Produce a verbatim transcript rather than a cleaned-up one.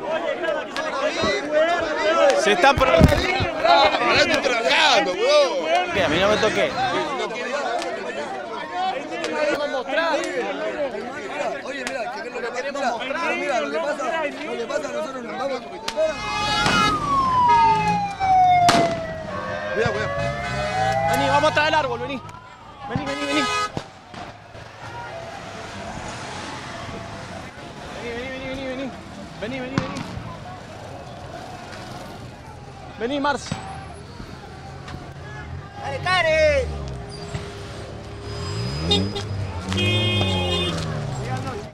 Se están pro... Pará, estoy trabajando, weón. ¿Qué? A mí no me toqué. Queremos mostrar. Oye, mira, ¿qué es lo que queremos mostrar? Mira, lo que pasa, lo que pasa, nosotros nos vamos. Cuidado, cuidado. Vení, vamos atrás del árbol, vení. Vení, vení, vení. Vení, vení, vení, vení, vení. Vení, vení, vení. Vení, Marce. ¡Dale, Karen!